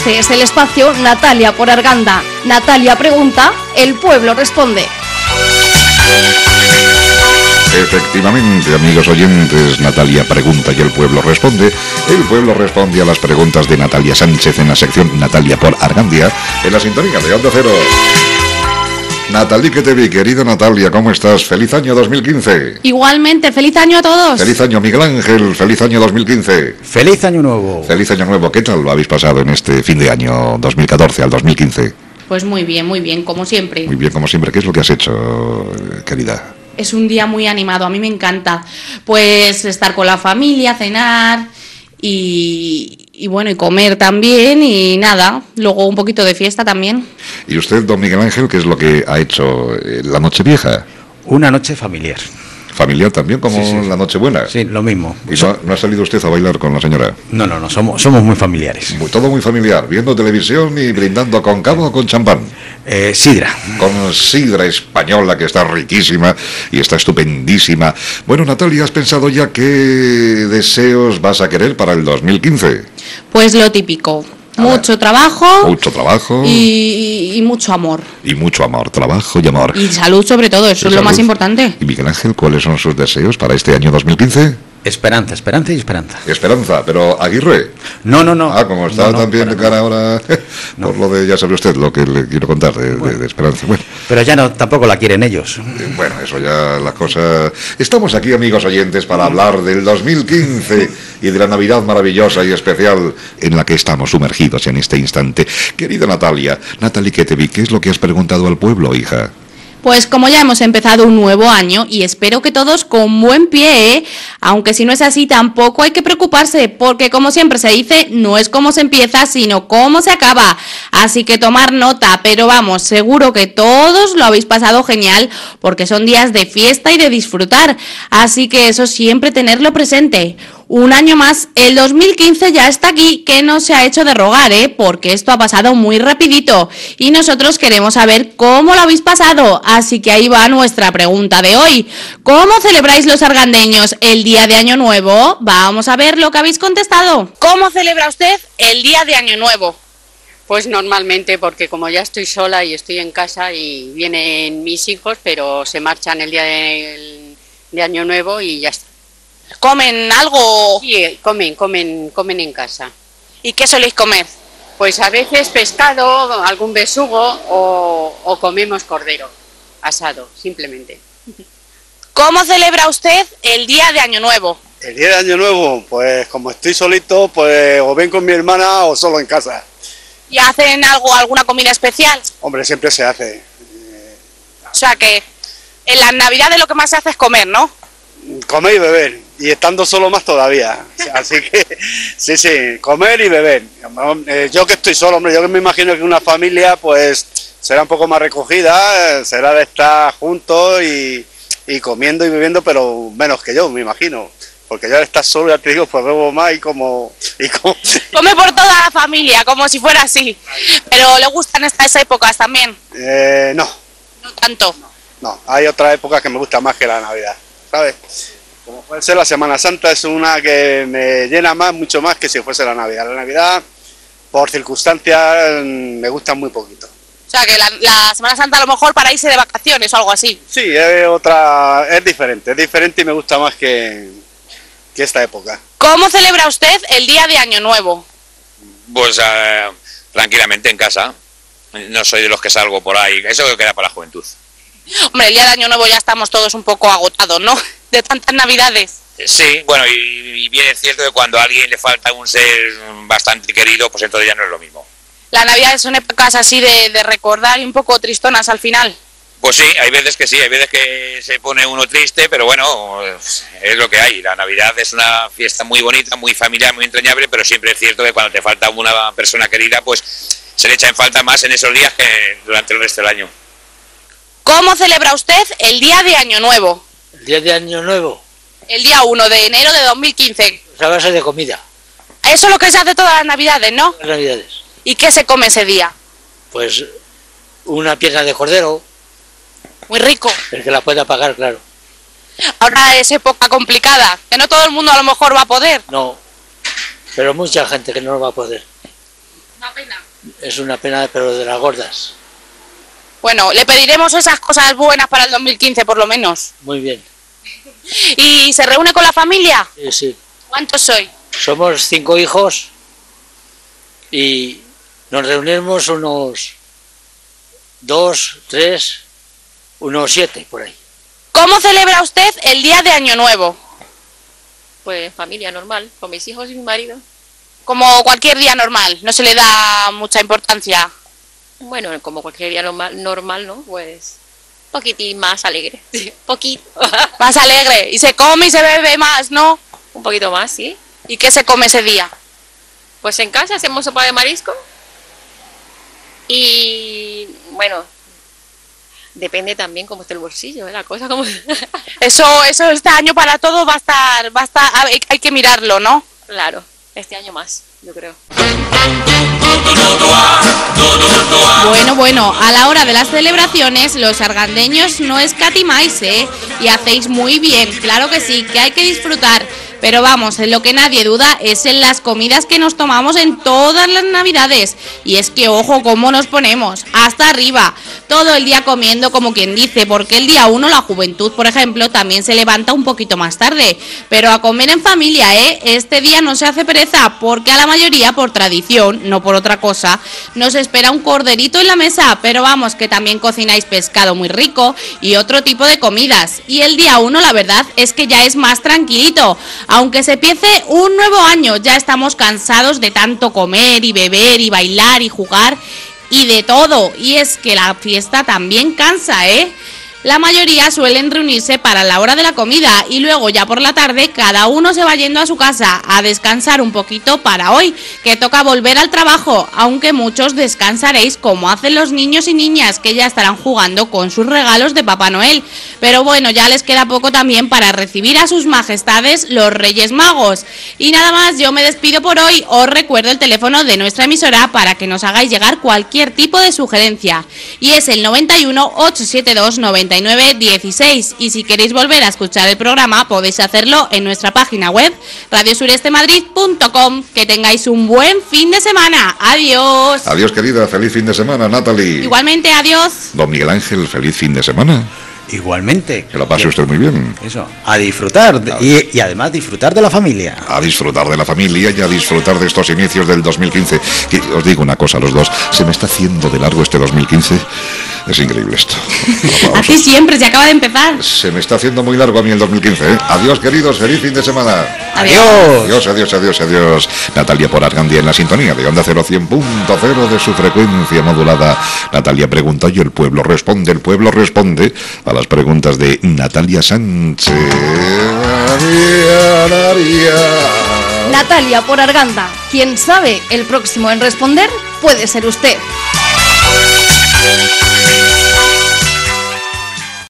Este es el espacio Natalia por Arganda. Natalia pregunta, el pueblo responde. Efectivamente, amigos oyentes, Natalia pregunta y el pueblo responde. El pueblo responde a las preguntas de Natalia Sánchez en la sección Natalia por Argandia, en la sintonía de Onda Cero. Natalie, que te vi, querida Natalia, ¿cómo estás? ¡Feliz año 2015! Igualmente, feliz año a todos. ¡Feliz año, Miguel Ángel! ¡Feliz año 2015! ¡Feliz año nuevo! ¡Feliz año nuevo! ¿Qué tal lo habéis pasado en este fin de año 2014 al 2015? Pues muy bien, como siempre. Muy bien, como siempre. ¿Qué es lo que has hecho, querida? Es un día muy animado, a mí me encanta. Pues estar con la familia, cenar y bueno, y comer también y nada. Luego un poquito de fiesta también. ¿Y usted, don Miguel Ángel, qué es lo que ha hecho la Nochevieja? Una noche familiar. ¿Familiar también, como Sí. la Nochebuena? Sí, lo mismo. ¿Y no ha salido usted a bailar con la señora? No, somos muy familiares. Todo muy familiar, viendo televisión y brindando con cava o con champán. Sidra. Con sidra española, que está riquísima y está estupendísima. Bueno, Natalia, ¿has pensado ya qué deseos vas a querer para el 2015? Pues lo típico. Mucho trabajo. Mucho trabajo. Y mucho amor. Y mucho amor, trabajo y amor. Y salud sobre todo, eso es lo más importante. ¿Y Miguel Ángel, cuáles son sus deseos para este año 2015? Esperanza y esperanza. Esperanza, pero Aguirre. No. Como está también de cara ahora, por lo de, ya sabe usted lo que le quiero contar de Esperanza. Bueno. Pero ya no, tampoco la quieren ellos. Bueno, eso ya las cosas... Estamos aquí, amigos oyentes, para hablar del 2015 y de la Navidad maravillosa y especial en la que estamos sumergidos en este instante. Querida Natalia, que te vi, ¿qué es lo que has preguntado al pueblo, hija? Pues como ya hemos empezado un nuevo año y espero que todos con buen pie, aunque si no es así tampoco hay que preocuparse, porque como siempre se dice, no es cómo se empieza, sino cómo se acaba. Así que tomar nota, pero vamos, seguro que todos lo habéis pasado genial, porque son días de fiesta y de disfrutar. Así que eso siempre tenerlo presente. Un año más, el 2015 ya está aquí, que no se ha hecho de rogar, porque esto ha pasado muy rapidito y nosotros queremos saber cómo lo habéis pasado, así que ahí va nuestra pregunta de hoy. ¿Cómo celebráis los argandeños el día de Año Nuevo? Vamos a ver lo que habéis contestado. ¿Cómo celebra usted el día de Año Nuevo? Pues normalmente, porque como ya estoy sola y estoy en casa y vienen mis hijos, pero se marchan el día de Año Nuevo y ya está. ¿Comen algo? Sí, comen en casa. ¿Y qué soléis comer? Pues a veces pescado, algún besugo o comemos cordero asado, simplemente. ¿Cómo celebra usted el día de Año Nuevo? El día de Año Nuevo, pues como estoy solito, pues o ven con mi hermana o solo en casa. ¿Y hacen alguna comida especial? Hombre, siempre se hace. O sea que en las Navidades lo que más se hace es comer, ¿no? Comer y beber, y estando solo más todavía. Así que, sí, comer y beber. Yo que estoy solo, hombre, yo que me imagino que una familia, pues, será un poco más recogida, será de estar juntos y comiendo y bebiendo, pero menos que yo, me imagino. Porque yo al estar solo, ya te digo, pues bebo más y como... Come por toda la familia, como si fuera así. Pero ¿le gustan estas épocas también? No. No tanto. No, hay otras épocas que me gustan más que la Navidad, ¿sabes? Como puede ser la Semana Santa, es una que me llena mucho más que si fuese la Navidad. La Navidad, por circunstancias, me gusta muy poquito. O sea que la Semana Santa a lo mejor para irse de vacaciones o algo así. Sí, es diferente y me gusta más que esta época. ¿Cómo celebra usted el día de Año Nuevo? Pues tranquilamente en casa. No soy de los que salgo por ahí. Eso queda para la juventud. Hombre, el día de Año Nuevo ya estamos todos un poco agotados, ¿no? De tantas Navidades. Sí, bueno, y bien es cierto que cuando a alguien le falta un ser bastante querido, pues entonces ya no es lo mismo. Las Navidades son épocas así de recordar y un poco tristonas al final. Pues sí, hay veces que se pone uno triste, pero bueno, es lo que hay. La Navidad es una fiesta muy bonita, muy familiar, muy entrañable, pero siempre es cierto que cuando te falta una persona querida, pues se le echa en falta más en esos días que durante el resto del año. ¿Cómo celebra usted el día de Año Nuevo? ¿El día de Año Nuevo? El día 1 de enero de 2015. A base de comida. Eso es lo que se hace todas las Navidades, ¿no? Las Navidades. ¿Y qué se come ese día? Pues una pierna de cordero. Muy rico. El que la pueda pagar, claro. Ahora es época complicada, que no todo el mundo a lo mejor va a poder. No, pero mucha gente que no lo va a poder. Una pena. Es una pena, pero de las gordas. Bueno, le pediremos esas cosas buenas para el 2015 por lo menos. Muy bien. ¿Y se reúne con la familia? Sí, sí. ¿Cuántos soy? Somos 5 hijos y nos reunimos unos 2, 3, unos 7 por ahí. ¿Cómo celebra usted el día de Año Nuevo? Pues familia normal, con mis hijos y mi marido. Como cualquier día normal, no se le da mucha importancia. Bueno, como cualquier día normal, ¿no? Pues un poquitín más alegre. Sí, poquito. Más alegre, y se come y se bebe más, ¿no? Un poquito más, sí. ¿Y qué se come ese día? Pues en casa hacemos sopa de marisco. Y bueno, depende también cómo esté el bolsillo, ¿eh? La cosa como... Eso este año para todo va a estar, hay que mirarlo, ¿no? Claro, este año más, yo creo. Bueno, a la hora de las celebraciones, los argandeños no escatimáis, ¿eh? Y hacéis muy bien, claro que sí, que hay que disfrutar. Pero vamos, en lo que nadie duda es en las comidas que nos tomamos en todas las navidades. Y es que ojo cómo nos ponemos, hasta arriba, todo el día comiendo como quien dice, porque el día 1 la juventud, por ejemplo, también se levanta un poquito más tarde. Pero a comer en familia, ¿eh? Este día no se hace pereza, porque a la mayoría, por tradición, no por otra cosa, nos espera un corderito en la mesa. Pero vamos, que también cocináis pescado muy rico y otro tipo de comidas. Y el día 1 la verdad es que ya es más tranquilito. Aunque se empiece un nuevo año, ya estamos cansados de tanto comer y beber y bailar y jugar y de todo. Y es que la fiesta también cansa, ¿eh? La mayoría suelen reunirse para la hora de la comida y luego ya por la tarde cada uno se va yendo a su casa a descansar un poquito para hoy, que toca volver al trabajo, aunque muchos descansaréis como hacen los niños y niñas que ya estarán jugando con sus regalos de Papá Noel. Pero bueno, ya les queda poco también para recibir a sus majestades los Reyes Magos. Y nada más, yo me despido por hoy. Os recuerdo el teléfono de nuestra emisora para que nos hagáis llegar cualquier tipo de sugerencia. Y es el 91 872 99 16. Y si queréis volver a escuchar el programa, podéis hacerlo en nuestra página web radiosurestemadrid.com. Que tengáis un buen fin de semana. Adiós. Adiós, querida. Feliz fin de semana, Natalie. Igualmente, adiós. Don Miguel Ángel, feliz fin de semana. Igualmente. Que lo pase usted muy bien. Eso, a disfrutar y además disfrutar de la familia. A disfrutar de la familia y a disfrutar de estos inicios del 2015. Que os digo una cosa a los dos, se me está haciendo de largo este 2015. Es increíble esto. Así siempre, se acaba de empezar. Se me está haciendo muy largo a mí el 2015, ¿eh? Adiós, queridos, feliz fin de semana. Adiós. Adiós. Natalia por Argandia en la sintonía de Onda 0 100.0 de su frecuencia modulada. Natalia pregunta y el pueblo responde a las preguntas de Natalia Sánchez. Natalia por Arganda. ¿Quién sabe? El próximo en responder puede ser usted.